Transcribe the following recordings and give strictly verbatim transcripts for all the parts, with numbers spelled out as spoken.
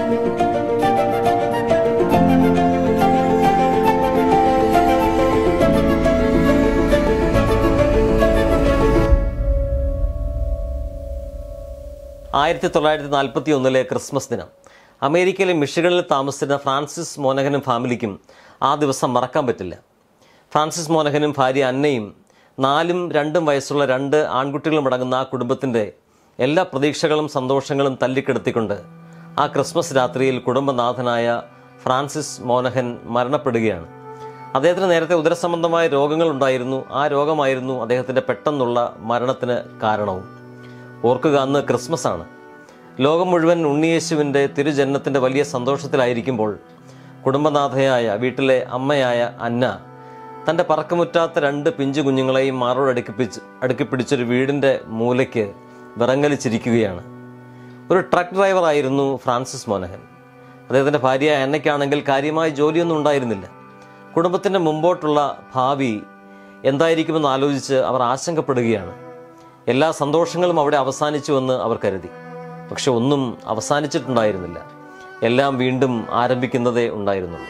ആയിരത്തി തൊള്ളായിരത്തി നാൽപ്പത്തി ഒന്നിലെ ക്രിസ്മസ് ദിനം അമേരിക്കയിലെ മിഷിഗണിൽ താമസിച്ചിരുന്ന ഫ്രാൻസിസ് മോനഗനും ഫാമിലിക്കും ആ ദിവസം മറക്കാൻ പറ്റില്ല. ഫ്രാൻസിസ് മോനഗനും ഭാര്യ അന്നയും നാലും രണ്ടും വയസ്സുള്ള രണ്ട് ആൺകുട്ടികളും അടങ്ങുന്ന ആ കുടുംബത്തിൻ്റെ എല്ലാ പ്രതീക്ഷകളും സന്തോഷങ്ങളും തല്ലിക്കെടുത്തിക്കൊണ്ട് ആ ക്രിസ്മസ് രാത്രിയിൽ കുടുംബനാഥനായ ഫ്രാൻസിസ് മോനഗൻ മരണപ്പെടുകയാണ്. അദ്ദേഹത്തിന് നേരത്തെ ഉദരസംബന്ധമായ രോഗങ്ങളുണ്ടായിരുന്നു. ആ രോഗമായിരുന്നു അദ്ദേഹത്തിൻ്റെ പെട്ടെന്നുള്ള മരണത്തിന് കാരണവും. ഓർക്കുക, അന്ന് ക്രിസ്മസ് ആണ്. ലോകം മുഴുവൻ ഉണ്ണിയേശുവിൻ്റെ തിരുജന്മത്തിൻ്റെ വലിയ സന്തോഷത്തിലായിരിക്കുമ്പോൾ കുടുംബനാഥയായ വീട്ടിലെ അമ്മയായ അന്ന തൻ്റെ പറക്കമുറ്റാത്ത രണ്ട് പിഞ്ചു കുഞ്ഞുങ്ങളെയും മാറോട് അടുക്കിപ്പിച്ച് അടുക്കിപ്പിടിച്ചൊരു വീടിൻ്റെ മൂലയ്ക്ക് വിറങ്ങലിച്ചിരിക്കുകയാണ്. ഒരു ട്രക്ക് ഡ്രൈവറായിരുന്നു ഫ്രാൻസിസ് മോനഗൻ. അദ്ദേഹത്തിൻ്റെ ഭാര്യ അന്നയ്ക്കാണെങ്കിൽ കാര്യമായ ജോലിയൊന്നും ഉണ്ടായിരുന്നില്ല. കുടുംബത്തിൻ്റെ മുമ്പോട്ടുള്ള ഭാവി എന്തായിരിക്കുമെന്ന് ആലോചിച്ച് അവർ ആശങ്കപ്പെടുകയാണ്. എല്ലാ സന്തോഷങ്ങളും അവിടെ അവസാനിച്ചുവെന്ന് അവർ കരുതി. പക്ഷെ ഒന്നും അവസാനിച്ചിട്ടുണ്ടായിരുന്നില്ല. എല്ലാം വീണ്ടും ആരംഭിക്കുന്നതേ ഉണ്ടായിരുന്നുള്ളൂ.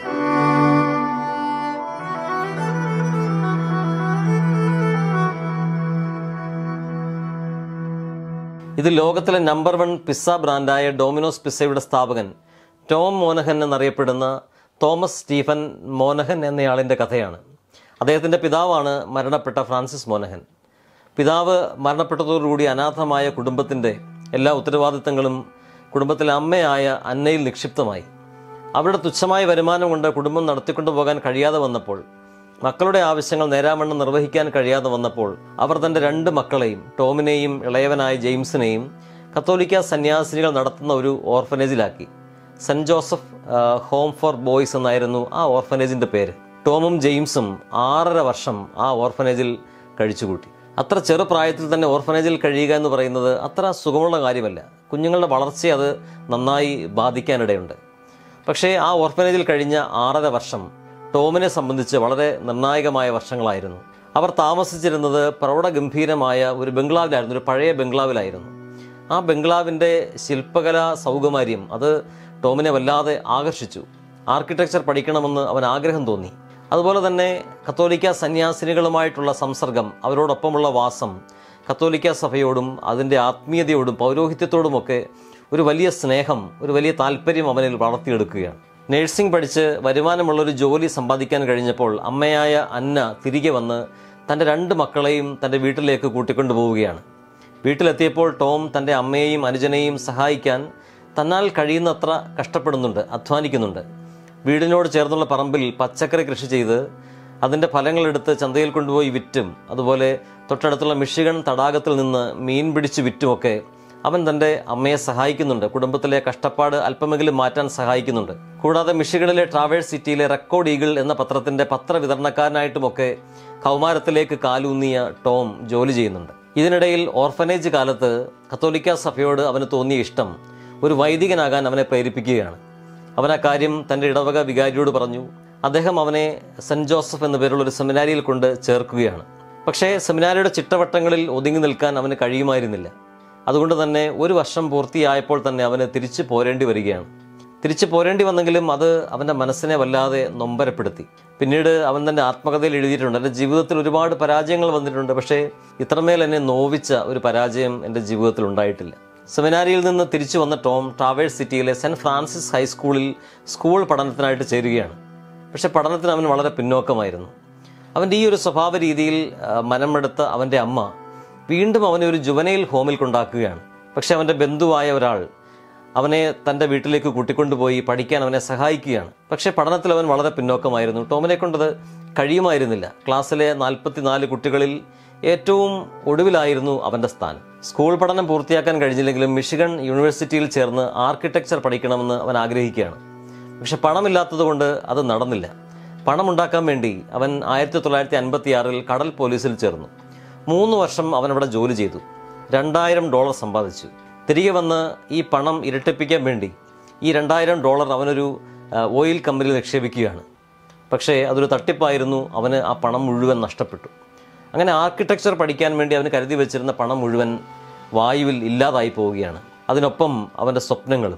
ഇത് ലോകത്തിലെ നമ്പർ വൺ പിസ്സ ബ്രാൻഡായ ഡോമിനോസ് പിസ്സയുടെ സ്ഥാപകൻ ടോം മോനഗൻ എന്നറിയപ്പെടുന്ന തോമസ് സ്റ്റീഫൻ മോനഗൻ എന്നയാളിൻ്റെ കഥയാണ്. അദ്ദേഹത്തിൻ്റെ പിതാവാണ് മരണപ്പെട്ട ഫ്രാൻസിസ് മോനഗൻ. പിതാവ് മരണപ്പെട്ടതോടുകൂടി അനാഥമായ കുടുംബത്തിൻ്റെ എല്ലാ ഉത്തരവാദിത്തങ്ങളും കുടുംബത്തിലെ അമ്മയായ അന്നയിൽ നിക്ഷിപ്തമായി. അവരുടെ തുച്ഛമായ വരുമാനം കൊണ്ട് കുടുംബം നടത്തിക്കൊണ്ടു പോകാൻ കഴിയാതെ വന്നപ്പോൾ, മക്കളുടെ ആവശ്യങ്ങൾ നേരാവണ്ണം നിർവഹിക്കാൻ കഴിയാതെ വന്നപ്പോൾ അവർ തൻ്റെ രണ്ട് മക്കളെയും, ടോമിനെയും ഇളയവനായ ജെയിംസിനെയും, കത്തോലിക്ക സന്യാസിനികൾ നടത്തുന്ന ഒരു ഓർഫനേജിലാക്കി. Saint Joseph home for boys എന്നായിരുന്നു ആ ഓർഫനേജിൻ്റെ പേര്. ടോമും ജെയിംസും ആറര വർഷം ആ ഓർഫനേജിൽ കഴിച്ചുകൂട്ടി. അത്ര ചെറുപ്രായത്തിൽ തന്നെ ഓർഫനേജിൽ കഴിയുക എന്ന് പറയുന്നത് അത്ര സുഖമുള്ള കാര്യമല്ല. കുഞ്ഞുങ്ങളുടെ വളർച്ചയെ അത് നന്നായി ബാധിക്കാനിടയുണ്ട്. പക്ഷേ ആ ഓർഫനേജിൽ കഴിഞ്ഞ ആറര വർഷം ടോമിനെ സംബന്ധിച്ച് വളരെ നിർണായകമായ വർഷങ്ങളായിരുന്നു. അവർ താമസിച്ചിരുന്നത് പ്രൗഢഗംഭീരമായ ഒരു ബംഗ്ലാവിലായിരുന്നു, ഒരു പഴയ ബംഗ്ലാവിലായിരുന്നു. ആ ബംഗ്ലാവിൻ്റെ ശില്പകലാ സൗകുമാര്യം അത് ടോമിനെ വല്ലാതെ ആകർഷിച്ചു. ആർക്കിടെക്ചർ പഠിക്കണമെന്ന് അവൻ ആഗ്രഹം തോന്നി. അതുപോലെ തന്നെ കത്തോലിക്ക സന്യാസിനികളുമായിട്ടുള്ള സംസർഗം, അവരോടൊപ്പമുള്ള വാസം, കത്തോലിക്ക സഭയോടും അതിൻ്റെ ആത്മീയതയോടും പൗരോഹിത്യത്തോടുമൊക്കെ ഒരു വലിയ സ്നേഹം, ഒരു വലിയ താല്പര്യം അവനിൽ വളർത്തിയെടുക്കുകയാണ്. നേഴ്സിംഗ് പഠിച്ച് വരുമാനമുള്ളൊരു ജോലി സമ്പാദിക്കാൻ കഴിഞ്ഞപ്പോൾ അമ്മയായ അന്ന തിരികെ വന്ന് തൻ്റെ രണ്ട് മക്കളെയും തൻ്റെ വീട്ടിലേക്ക് കൂട്ടിക്കൊണ്ടുപോവുകയാണ്. വീട്ടിലെത്തിയപ്പോൾ ടോം തൻ്റെ അമ്മയെയും അനുജനെയും സഹായിക്കാൻ തന്നാൽ കഴിയുന്നത്ര കഷ്ടപ്പെടുന്നുണ്ട്, അധ്വാനിക്കുന്നുണ്ട്. വീടിനോട് ചേർന്നുള്ള പറമ്പിൽ പച്ചക്കറി കൃഷി ചെയ്ത് അതിൻ്റെ ഫലങ്ങളെടുത്ത് ചന്തയിൽ കൊണ്ടുപോയി വിറ്റും, അതുപോലെ തൊട്ടടുത്തുള്ള മിഷിഗൺ തടാകത്തിൽ നിന്ന് മീൻ പിടിച്ച് വിറ്റുമൊക്കെ അവൻ തൻ്റെ അമ്മയെ സഹായിക്കുന്നുണ്ട്. കുടുംബത്തിലെ കഷ്ടപ്പാട് അല്പമെങ്കിലും മാറ്റാൻ സഹായിക്കുന്നുണ്ട്. കൂടാതെ മിഷിഗണിലെ ട്രാവേഴ്സ് സിറ്റിയിലെ റെക്കോർഡ് ഈഗിൾ എന്ന പത്രത്തിൻ്റെ പത്രവിതരണക്കാരനായിട്ടുമൊക്കെ കൗമാരത്തിലേക്ക് കാലൂന്നിയ ടോം ജോലി ചെയ്യുന്നുണ്ട്. ഇതിനിടയിൽ ഓർഫനേജ് കാലത്ത് കത്തോലിക്ക സഭയോട് അവന് തോന്നിയ ഇഷ്ടം ഒരു വൈദികനാകാൻ അവനെ പ്രേരിപ്പിക്കുകയാണ്. അവൻ ആ കാര്യം തൻ്റെ ഇടവക വികാരിയോട് പറഞ്ഞു. അദ്ദേഹം അവനെ സെൻറ്റ് ജോസഫ് എന്ന പേരുള്ള ഒരു സെമിനാരിയിൽ കൊണ്ട് ചേർക്കുകയാണ്. പക്ഷേ സെമിനാരിയുടെ ചിട്ടവട്ടങ്ങളിൽ ഒതുങ്ങി നിൽക്കാൻ അവന് കഴിയുമായിരുന്നില്ല. അതുകൊണ്ട് തന്നെ ഒരു വർഷം പൂർത്തിയായപ്പോൾ തന്നെ അവന് തിരിച്ചു പോരേണ്ടി വരികയാണ്. തിരിച്ചു പോരേണ്ടി വന്നെങ്കിലും അത് അവൻ്റെ മനസ്സിനെ വല്ലാതെ നൊമ്പരപ്പെടുത്തി. പിന്നീട് അവൻ തൻ്റെ ആത്മകഥയിൽ എഴുതിയിട്ടുണ്ട്, എൻ്റെ ജീവിതത്തിൽ ഒരുപാട് പരാജയങ്ങൾ വന്നിട്ടുണ്ട്, പക്ഷേ ഇത്രമേൽ എന്നെ നോവിച്ച ഒരു പരാജയം എൻ്റെ ജീവിതത്തിൽ ഉണ്ടായിട്ടില്ല. സെമിനാരിയിൽ നിന്ന് തിരിച്ചു വന്ന ടോം ട്രാവേഴ്സ് സിറ്റിയിലെ സെൻറ്റ് ഫ്രാൻസിസ് ഹൈസ്കൂളിൽ സ്കൂൾ പഠനത്തിനായിട്ട് ചേരുകയാണ്. പക്ഷെ പഠനത്തിന് അവൻ വളരെ പിന്നോക്കമായിരുന്നു. അവൻ്റെ ഈ ഒരു സ്വഭാവ രീതിയിൽ മനമെടുത്ത അവൻ്റെ അമ്മ വീണ്ടും അവനെ ഒരു ജുവനൈൽ ഹോമിൽ കൊണ്ടാക്കുകയാണ്. പക്ഷെ അവൻ്റെ ബന്ധുവായ ഒരാൾ അവനെ തൻ്റെ വീട്ടിലേക്ക് കൂട്ടിക്കൊണ്ടുപോയി പഠിക്കാൻ അവനെ സഹായിക്കുകയാണ്. പക്ഷേ പഠനത്തിൽ അവൻ വളരെ പിന്നോക്കമായിരുന്നു. ടോമിനെ കൊണ്ടത് കഴിയുമായിരുന്നില്ല. ക്ലാസ്സിലെ നാൽപ്പത്തി നാല് കുട്ടികളിൽ ഏറ്റവും ഒടുവിലായിരുന്നു അവൻ്റെ സ്ഥാനം. സ്കൂൾ പഠനം പൂർത്തിയാക്കാൻ കഴിഞ്ഞില്ലെങ്കിലും മിഷിഗൺ യൂണിവേഴ്സിറ്റിയിൽ ചേർന്ന് ആർക്കിടെക്ചർ പഠിക്കണമെന്ന് അവൻ ആഗ്രഹിക്കുകയാണ്. പക്ഷെ പണമില്ലാത്തത് കൊണ്ട് അത് നടന്നില്ല. പണമുണ്ടാക്കാൻ വേണ്ടി അവൻ ആയിരത്തി തൊള്ളായിരത്തി അൻപത്തി ആറിൽ കടൽ പോലീസിൽ ചേർന്നു. മൂന്ന് വർഷം അവനവിടെ ജോലി ചെയ്തു. രണ്ടായിരം ഡോളർ സമ്പാദിച്ചു. തിരികെ വന്ന് ഈ പണം ഇരട്ടിപ്പിക്കാൻ വേണ്ടി ഈ രണ്ടായിരം ഡോളർ അവനൊരു ഓയിൽ കമ്പനിയിൽ നിക്ഷേപിക്കുകയാണ്. പക്ഷേ അതൊരു തട്ടിപ്പായിരുന്നു. അവന് ആ പണം മുഴുവൻ നഷ്ടപ്പെട്ടു. അങ്ങനെ ആർക്കിടെക്ചർ പഠിക്കാൻ വേണ്ടി അവന് കരുതി വെച്ചിരുന്ന പണം മുഴുവൻ വായുവിൽ ഇല്ലാതായി പോവുകയാണ്. അതിനൊപ്പം അവൻ്റെ സ്വപ്നങ്ങളും.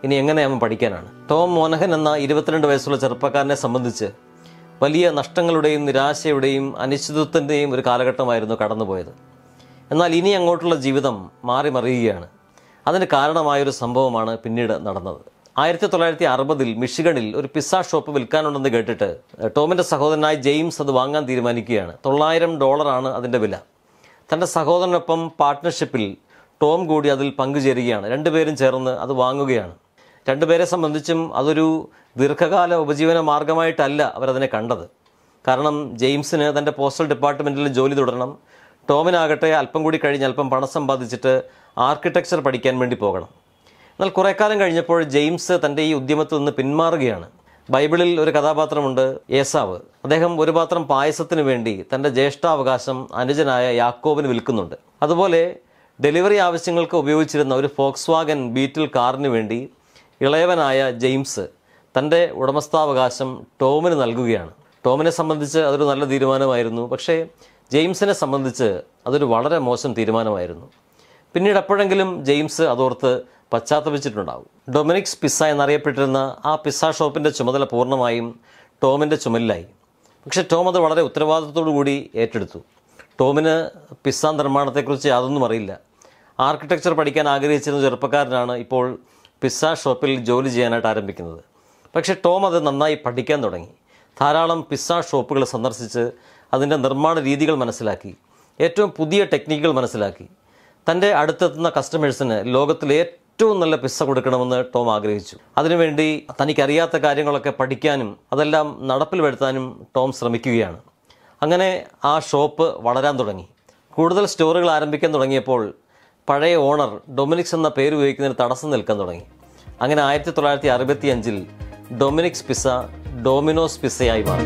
ഇനി എങ്ങനെ അവൻ പഠിക്കാനാണ്? ടോം മോനഹൻ എന്ന ഇരുപത്തിരണ്ട് വയസ്സുള്ള ചെറുപ്പക്കാരനെ സംബന്ധിച്ച് വലിയ നഷ്ടങ്ങളുടെയും നിരാശയുടെയും അനിശ്ചിതത്വത്തിൻ്റെയും ഒരു കാലഘട്ടമായിരുന്നു കടന്നുപോയത്. എന്നാൽ ഇനി അങ്ങോട്ടുള്ള ജീവിതം മാറി മറിയുകയാണ്. അതിന് കാരണമായൊരു സംഭവമാണ് പിന്നീട് നടന്നത്. ആയിരത്തി തൊള്ളായിരത്തി അറുപതിൽ മിഷിഗണിൽ ഒരു പിസ്സ ഷോപ്പ് വിൽക്കാനുണ്ടെന്ന് കേട്ടിട്ട് ടോമിൻ്റെ സഹോദരനായ ജെയിംസ് അത് വാങ്ങാൻ തീരുമാനിക്കുകയാണ്. തൊള്ളായിരം ഡോളറാണ് അതിൻ്റെ വില. തൻ്റെ സഹോദരനൊപ്പം പാർട്ട്ണർഷിപ്പിൽ ടോം കൂടി അതിൽ പങ്കുചേരുകയാണ്. രണ്ടുപേരും ചേർന്ന് അത് വാങ്ങുകയാണ്. രണ്ടുപേരെ സംബന്ധിച്ചും അതൊരു ദീർഘകാല ഉപജീവന മാർഗമായിട്ടല്ല അവരതിനെ കണ്ടത്. കാരണം ജെയിംസിന് തൻ്റെ പോസ്റ്റൽ ഡിപ്പാർട്ട്മെൻറ്റിൽ ജോലി തുടരണം. ടോമിനാകട്ടെ അല്പം കൂടി കഴിഞ്ഞ് അല്പം പണം സമ്പാദിച്ചിട്ട് ആർക്കിടെക്ചർ പഠിക്കാൻ വേണ്ടി പോകണം. എന്നാൽ കുറേ കാലം കഴിഞ്ഞപ്പോൾ ജെയിംസ് തൻ്റെ ഈ ഉദ്യമത്തിൽ നിന്ന് പിന്മാറുകയാണ്. ബൈബിളിൽ ഒരു കഥാപാത്രമുണ്ട്, ഏസാവ്. അദ്ദേഹം ഒരു പാത്രം പായസത്തിന് വേണ്ടി തൻ്റെ ജ്യേഷ്ഠാവകാശം അനുജനായ യാക്കോബിന് വിൽക്കുന്നുണ്ട്. അതുപോലെ ഡെലിവറി ആവശ്യങ്ങൾക്ക് ഉപയോഗിച്ചിരുന്ന ഒരു ഫോക്സ് വാഗൻ ബീറ്റിൽ കാറിന് വേണ്ടി ഇളയവനായ ജെയിംസ് തൻ്റെ ഉടമസ്ഥാവകാശം ടോമിന് നൽകുകയാണ്. ടോമിനെ സംബന്ധിച്ച് അതൊരു നല്ല തീരുമാനമായിരുന്നു. പക്ഷേ ജെയിംസിനെ സംബന്ധിച്ച് അതൊരു വളരെ മോശം തീരുമാനമായിരുന്നു. പിന്നീട് എപ്പോഴെങ്കിലും ജെയിംസ് അതോർത്ത് പശ്ചാത്തപിച്ചിട്ടുണ്ടാവും. ഡൊമിനിക്സ് പിസ്സ എന്നറിയപ്പെട്ടിരുന്ന ആ പിസ്സ ഷോപ്പിൻ്റെ ചുമതല പൂർണ്ണമായും ടോമിൻ്റെ ചുമലിലായി. പക്ഷേ ടോം അത് വളരെ ഉത്തരവാദിത്തത്തോടു കൂടി ഏറ്റെടുത്തു. ടോമിന് പിസ്സ നിർമ്മാണത്തെക്കുറിച്ച് യാതൊന്നും അറിയില്ല. ആർക്കിടെക്ചർ പഠിക്കാൻ ആഗ്രഹിച്ചിരുന്ന ചെറുപ്പക്കാരനാണ് ഇപ്പോൾ പിസ്സ ഷോപ്പിൽ ജോലി ചെയ്യാനായിട്ട് ആരംഭിക്കുന്നത്. പക്ഷേ ടോം അത് നന്നായി പഠിക്കാൻ തുടങ്ങി. ധാരാളം പിസ്സ ഷോപ്പുകൾ സന്ദർശിച്ച് അതിൻ്റെ നിർമ്മാണ രീതികൾ മനസ്സിലാക്കി. ഏറ്റവും പുതിയ ടെക്നിക്കുകൾ മനസ്സിലാക്കി. തൻ്റെ അടുത്തെത്തുന്ന കസ്റ്റമേഴ്സിന് ലോകത്തിലെ ഏറ്റവും നല്ല പിസ്സ കൊടുക്കണമെന്ന് ടോം ആഗ്രഹിച്ചു. അതിനുവേണ്ടി തനിക്കറിയാത്ത കാര്യങ്ങളൊക്കെ പഠിക്കാനും അതെല്ലാം നടപ്പിൽ വരുത്താനും ടോം ശ്രമിക്കുകയാണ്. അങ്ങനെ ആ ഷോപ്പ് വളരാൻ തുടങ്ങി. കൂടുതൽ സ്റ്റോറുകൾ ആരംഭിക്കാൻ തുടങ്ങിയപ്പോൾ പഴയ ഓണർ ഡൊമിനിക്സ് എന്ന പേര് ഉപയോഗിക്കുന്നതിന് തടസ്സം നിൽക്കാൻ തുടങ്ങി. അങ്ങനെ ആയിരത്തി തൊള്ളായിരത്തി അറുപത്തി അഞ്ചിൽ ഡൊമിനിക്സ് പിസ്സ ഡോമിനോസ് പിസ്സയായി മാറി.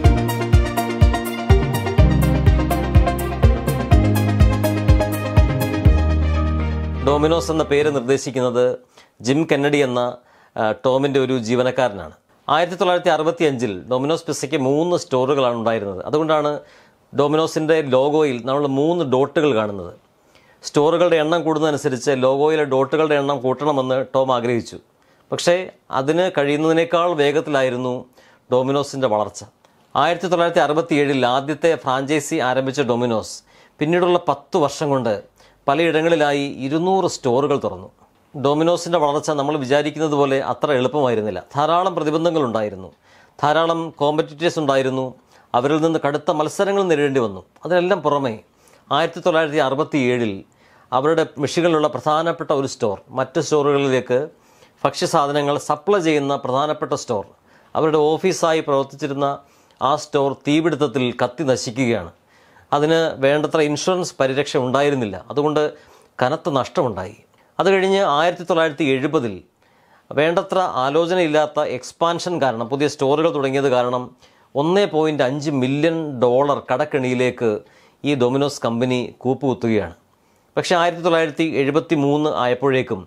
ഡോമിനോസ് എന്ന പേര് നിർദ്ദേശിക്കുന്നത് ജിം കെന്നഡി എന്ന ടോമിൻ്റെ ഒരു ജീവനക്കാരനാണ്. ആയിരത്തി തൊള്ളായിരത്തി അറുപത്തി അഞ്ചിൽ ഡൊമിനോസ് പിസ്സയ്ക്ക് മൂന്ന് സ്റ്റോറുകളാണ് ഉണ്ടായിരുന്നത്. അതുകൊണ്ടാണ് ഡൊമിനോസിൻ്റെ ലോഗോയിൽ നമ്മൾ മൂന്ന് ഡോട്ടുകൾ കാണുന്നത്. സ്റ്റോറുകളുടെ എണ്ണം കൂടുന്നതനുസരിച്ച് ലോഗോയിലെ ഡോട്ടുകളുടെ എണ്ണം കൂട്ടണമെന്ന് ടോം ആഗ്രഹിച്ചു. പക്ഷേ അതിന് കഴിയുന്നതിനേക്കാൾ വേഗത്തിലായിരുന്നു ഡൊമിനോസിൻ്റെ വളർച്ച. ആയിരത്തി തൊള്ളായിരത്തി അറുപത്തി ഏഴിൽ ആദ്യത്തെ ഫ്രാഞ്ചൈസി ആരംഭിച്ച ഡൊമിനോസ് പിന്നീടുള്ള പത്ത് വർഷം കൊണ്ട് പലയിടങ്ങളിലായി ഇരുന്നൂറ് സ്റ്റോറുകൾ തുറന്നു. ഡൊമിനോസിൻ്റെ വളർച്ച നമ്മൾ വിചാരിക്കുന്നത് പോലെ അത്ര എളുപ്പമായിരുന്നില്ല. ധാരാളം പ്രതിബന്ധങ്ങളുണ്ടായിരുന്നു, ധാരാളം കോമ്പറ്റീറ്റേഴ്സ് ഉണ്ടായിരുന്നു. അവരിൽ നിന്ന് കടുത്ത മത്സരങ്ങൾ നേരിടേണ്ടി വന്നു. അതിനെല്ലാം പുറമെ ആയിരത്തി തൊള്ളായിരത്തി അറുപത്തി ഏഴിൽ അവരുടെ മിഷിഗണിലുള്ള പ്രധാനപ്പെട്ട ഒരു സ്റ്റോർ മറ്റ് സ്റ്റോറുകളിലേക്ക് ഭക്ഷ്യസാധനങ്ങൾ സപ്ലൈ ചെയ്യുന്ന പ്രധാനപ്പെട്ട സ്റ്റോർ, അവരുടെ ഓഫീസായി പ്രവർത്തിച്ചിരുന്ന ആ സ്റ്റോർ തീപിടുത്തത്തിൽ കത്തി നശിക്കുകയാണ്. അതിന് വേണ്ടത്ര ഇൻഷുറൻസ് പരിരക്ഷ ഉണ്ടായിരുന്നില്ല. അതുകൊണ്ട് കനത്ത നഷ്ടമുണ്ടായി. അത് കഴിഞ്ഞ് ആയിരത്തി തൊള്ളായിരത്തി എഴുപതിൽ വേണ്ടത്ര ആലോചനയില്ലാത്ത എക്സ്പാൻഷൻ കാരണം, പുതിയ സ്റ്റോറുകൾ തുടങ്ങിയത് കാരണം ഒന്ന് പോയിൻറ്റ് അഞ്ച് മില്യൺ ഡോളർ കടക്കെണിയിലേക്ക് ഈ ഡൊമിനോസ് കമ്പനി കൂപ്പുകുത്തുകയാണ്. പക്ഷേ ആയിരത്തി തൊള്ളായിരത്തി എഴുപത്തി മൂന്ന് ആയപ്പോഴേക്കും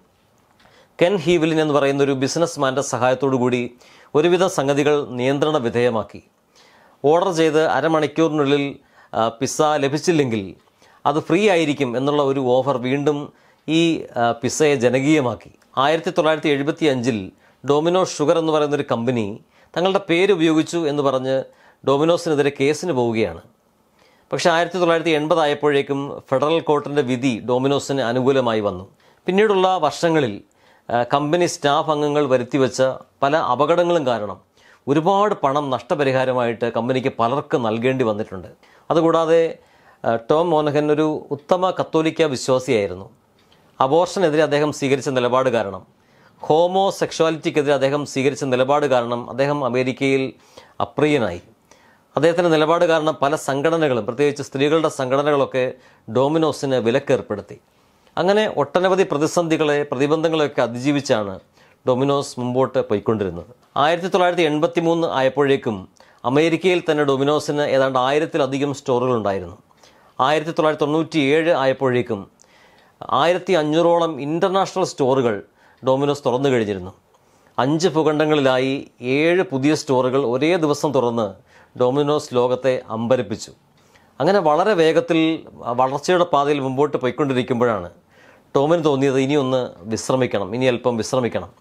കെൻ ഹീവലിൻ എന്ന് പറയുന്ന ഒരു ബിസിനസ്മാൻ്റെ സഹായത്തോടു കൂടി ഒരുവിധം സംഗതികൾ നിയന്ത്രണ വിധേയമാക്കി. ഓർഡർ ചെയ്ത് അരമണിക്കൂറിനുള്ളിൽ പിസ്സ ലഭിച്ചില്ലെങ്കിൽ അത് ഫ്രീ ആയിരിക്കും എന്നുള്ള ഒരു ഓഫർ വീണ്ടും ഈ പിസ്സയെ ജനകീയമാക്കി. ആയിരത്തി തൊള്ളായിരത്തി എഴുപത്തി അഞ്ചിൽ ഡൊമിനോസ് ഷുഗർ എന്ന് പറയുന്നൊരു കമ്പനി തങ്ങളുടെ പേര് ഉപയോഗിച്ചു എന്ന് പറഞ്ഞ് ഡൊമിനോസിനെതിരെ കേസിന് പോവുകയാണ്. പക്ഷേ ആയിരത്തി തൊള്ളായിരത്തി എൺപതായപ്പോഴേക്കും ഫെഡറൽ കോർട്ടിൻ്റെ വിധി ഡൊമിനോസിന് അനുകൂലമായി വന്നു. പിന്നീടുള്ള വർഷങ്ങളിൽ കമ്പനി സ്റ്റാഫ് അംഗങ്ങൾ വരുത്തിവെച്ച പല അപകടങ്ങളും കാരണം ഒരുപാട് പണം നഷ്ടപരിഹാരമായിട്ട് കമ്പനിക്ക് പലർക്കും നൽകേണ്ടി വന്നിട്ടുണ്ട്. അതുകൂടാതെ ടോം മോനഹൻ ഒരു ഉത്തമ കത്തോലിക്ക വിശ്വാസിയായിരുന്നു. അബോർഷനെതിരെ അദ്ദേഹം സ്വീകരിച്ച നിലപാട് കാരണം, ഹോമോ സെക്ഷുവാലിറ്റിക്കെതിരെ അദ്ദേഹം സ്വീകരിച്ച നിലപാട് കാരണം അദ്ദേഹം അമേരിക്കയിൽ അപ്രിയനായി. അദ്ദേഹത്തിൻ്റെ നിലപാട് കാരണം പല സംഘടനകളും, പ്രത്യേകിച്ച് സ്ത്രീകളുടെ സംഘടനകളൊക്കെ ഡൊമിനോസിന് വിലക്കേർപ്പെടുത്തി. അങ്ങനെ ഒട്ടനവധി പ്രതിസന്ധികളെ പ്രതിബന്ധങ്ങളെയൊക്കെ അതിജീവിച്ചാണ് ഡൊമിനോസ് മുമ്പോട്ട് പോയിക്കൊണ്ടിരുന്നത്. ആയിരത്തി തൊള്ളായിരത്തി എൺപത്തി മൂന്ന് ആയപ്പോഴേക്കും അമേരിക്കയിൽ തന്നെ ഡൊമിനോസിന് ഏതാണ്ട് ആയിരത്തിലധികം സ്റ്റോറുകളുണ്ടായിരുന്നു. ആയിരത്തി തൊള്ളായിരത്തി തൊണ്ണൂറ്റി ഏഴ് ആയപ്പോഴേക്കും ആയിരത്തി അഞ്ഞൂറോളം ഇൻ്റർനാഷണൽ സ്റ്റോറുകൾ ഡൊമിനോസ് തുറന്നു കഴിഞ്ഞിരുന്നു. അഞ്ച് ഭൂഖണ്ഡങ്ങളിലായി ഏഴ് പുതിയ സ്റ്റോറുകൾ ഒരേ ദിവസം തുറന്ന് ഡൊമിനോസ് ലോകത്തെ അമ്പരപ്പിച്ചു. അങ്ങനെ വളരെ വേഗത്തിൽ വളർച്ചയുടെ പാതയിൽ മുമ്പോട്ട് പോയിക്കൊണ്ടിരിക്കുമ്പോഴാണ് ടോമിന് തോന്നിയത് ഇനിയൊന്ന് വിശ്രമിക്കണം, ഇനി അല്പം വിശ്രമിക്കണം.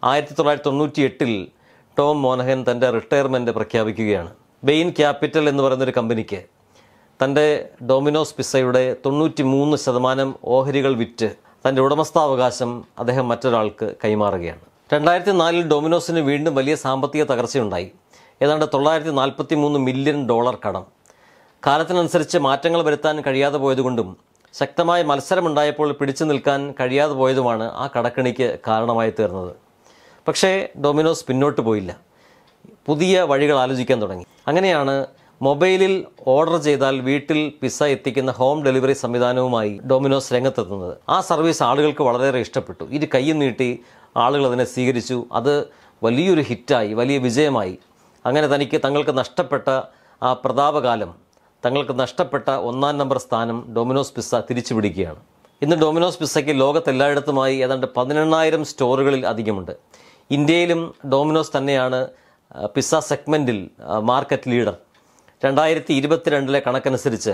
ആയിരത്തി തൊള്ളായിരത്തി തൊണ്ണൂറ്റി എട്ടിൽ ടോം മോനഹൻ തൻ്റെ റിട്ടയർമെൻറ്റ് പ്രഖ്യാപിക്കുകയാണ്. ബെയിൻ ക്യാപിറ്റൽ എന്ന് പറയുന്നൊരു കമ്പനിക്ക് തൻ്റെ ഡൊമിനോസ് പിസ്സയുടെ തൊണ്ണൂറ്റി മൂന്ന് ശതമാനം ഓഹരികൾ വിറ്റ് തൻ്റെ ഉടമസ്ഥാവകാശം അദ്ദേഹം മറ്റൊരാൾക്ക് കൈമാറുകയാണ്. രണ്ടായിരത്തി നാലിൽ ഡൊമിനോസിന് വീണ്ടും വലിയ സാമ്പത്തിക തകർച്ചയുണ്ടായി. ഏതാണ്ട് തൊള്ളായിരത്തി നാൽപ്പത്തി മൂന്ന് മില്യൺ ഡോളർ കടം. കാലത്തിനനുസരിച്ച് മാറ്റങ്ങൾ വരുത്താൻ കഴിയാതെ പോയതുകൊണ്ടും ശക്തമായ മത്സരമുണ്ടായപ്പോൾ പിടിച്ചു നിൽക്കാൻ കഴിയാതെ പോയതുമാണ് ആ കടക്കെണിക്ക് കാരണമായി തീർന്നത്. പക്ഷേ ഡൊമിനോസ് പിന്നോട്ട് പോയില്ല, പുതിയ വഴികൾ ആലോചിക്കാൻ തുടങ്ങി. അങ്ങനെയാണ് മൊബൈലിൽ ഓർഡർ ചെയ്താൽ വീട്ടിൽ പിസ്സ എത്തിക്കുന്ന ഹോം ഡെലിവറി സംവിധാനവുമായി ഡൊമിനോസ് രംഗത്തെത്തുന്നത്. ആ സർവീസ് ആളുകൾക്ക് വളരെയേറെ ഇഷ്ടപ്പെട്ടു. ഇരു കൈയും നീട്ടി ആളുകൾ അതിനെ സ്വീകരിച്ചു. അത് വലിയൊരു ഹിറ്റായി, വലിയ വിജയമായി. അങ്ങനെ തനിക്ക് തങ്ങൾക്ക് നഷ്ടപ്പെട്ട ആ പ്രതാപകാലം, തങ്ങൾക്ക് നഷ്ടപ്പെട്ട ഒന്നാം നമ്പർ സ്ഥാനം ഡൊമിനോസ് പിസ്സ തിരിച്ചു പിടിക്കുകയാണ്. ഇന്ന് ഡൊമിനോസ് പിസ്സയ്ക്ക് ലോകത്തെല്ലായിടത്തുമായി ഏതാണ്ട് പതിനെണ്ണായിരം സ്റ്റോറുകളിൽ അധികമുണ്ട്. ഇന്ത്യയിലും ഡൊമിനോസ് തന്നെയാണ് പിസ്സ സെഗ്മെൻറ്റിൽ മാർക്കറ്റ് ലീഡർ. രണ്ടായിരത്തി ഇരുപത്തിരണ്ടിലെ കണക്കനുസരിച്ച്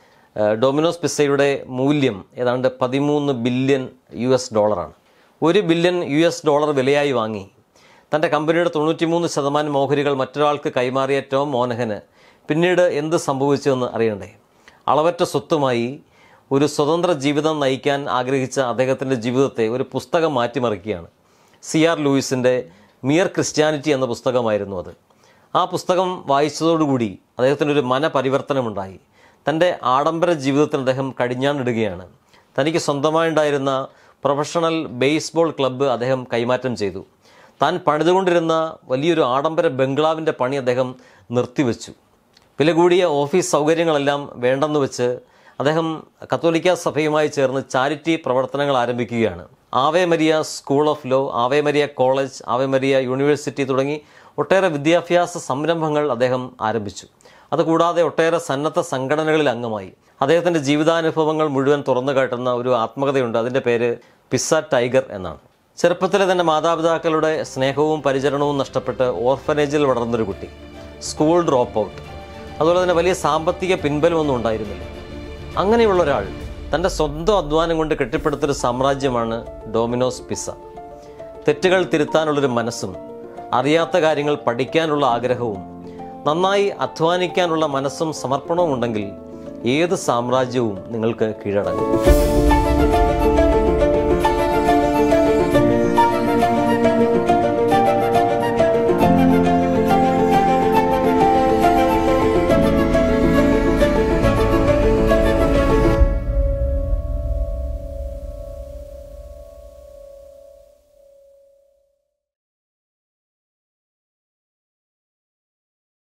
ഡൊമിനോസ് പിസ്സയുടെ മൂല്യം ഏതാണ്ട് പതിമൂന്ന് ബില്യൺ യു എസ് ഡോളറാണ്. ഒരു ബില്യൺ യു എസ് ഡോളർ വിലയായി വാങ്ങി തൻ്റെ കമ്പനിയുടെ തൊണ്ണൂറ്റി മൂന്ന് ശതമാനം ഓഹരികൾ മറ്റൊരാൾക്ക് കൈമാറിയ ടോം മോനഹന് പിന്നീട് എന്ത് സംഭവിച്ചുവെന്ന് അറിയണ്ടേ? അളവറ്റ സ്വത്തുമായി ഒരു സ്വതന്ത്ര ജീവിതം നയിക്കാൻ ആഗ്രഹിച്ച അദ്ദേഹത്തിൻ്റെ ജീവിതത്തെ ഒരു പുസ്തകം മാറ്റിമറിക്കുകയാണ്. സി ആർ ലൂയിസിൻ്റെ മിയർ ക്രിസ്ത്യാനിറ്റി എന്ന പുസ്തകമായിരുന്നു അത്. ആ പുസ്തകം വായിച്ചതോടുകൂടി അദ്ദേഹത്തിനൊരു മനപരിവർത്തനമുണ്ടായി. തൻ്റെ ആഡംബര ജീവിതത്തിൽ അദ്ദേഹം കടിഞ്ഞാണിടുകയാണ്. തനിക്ക് സ്വന്തമായുണ്ടായിരുന്ന പ്രൊഫഷണൽ ബേസ്ബോൾ ക്ലബ്ബ് അദ്ദേഹം കൈമാറ്റം ചെയ്തു. താൻ പണിതുകൊണ്ടിരുന്ന വലിയൊരു ആഡംബര ബംഗ്ലാവിൻ്റെ പണി അദ്ദേഹം നിർത്തിവെച്ചു. വില കൂടിയ ഓഫീസ് സൗകര്യങ്ങളെല്ലാം വേണ്ടെന്ന് വെച്ച് അദ്ദേഹം കത്തോലിക്ക സഭയുമായി ചേർന്ന് ചാരിറ്റി പ്രവർത്തനങ്ങൾ ആരംഭിക്കുകയാണ്. Ave Maria school of law, Ave Maria college, Ave Maria university തുടങ്ങി ഒട്ടേറെ വിദ്യാഭ്യാസ സംരംഭങ്ങൾ അദ്ദേഹം ആരംഭിച്ചു. അതുകൂടാതെ ഒട്ടേറെ സന്നദ്ധ സംഘടനകളിൽ അംഗമായി. അദ്ദേഹത്തിൻ്റെ ജീവിതാനുഭവങ്ങൾ മുഴുവൻ തുറന്നു കാട്ടുന്ന ഒരു ആത്മകഥയുണ്ട്. അതിൻ്റെ പേര് പിസ്സ ടൈഗർ എന്നാണ്. ചെറുപ്പത്തിലെ തന്നെ മാതാപിതാക്കളുടെ സ്നേഹവും പരിചരണവും നഷ്ടപ്പെട്ട് ഓർഫനേജിൽ വളർന്നൊരു കുട്ടി, സ്കൂൾ ഡ്രോപ്പ് ഔട്ട്, അതുപോലെ തന്നെ വലിയ സാമ്പത്തിക പിൻബലമൊന്നും ഉണ്ടായിരുന്നില്ല. അങ്ങനെയുള്ള ഒരാൾ തൻ്റെ സ്വന്തം അധ്വാനം കൊണ്ട് കെട്ടിപ്പടുത്തൊരു സാമ്രാജ്യമാണ് ഡൊമിനോസ് പിസ്സ. തെറ്റുകൾ തിരുത്താനുള്ളൊരു മനസ്സും അറിയാത്ത കാര്യങ്ങൾ പഠിക്കാനുള്ള ആഗ്രഹവും നന്നായി അധ്വാനിക്കാനുള്ള മനസ്സും സമർപ്പണവും ഉണ്ടെങ്കിൽ ഏത് സാമ്രാജ്യവും നിങ്ങൾക്ക് കീഴടങ്ങും.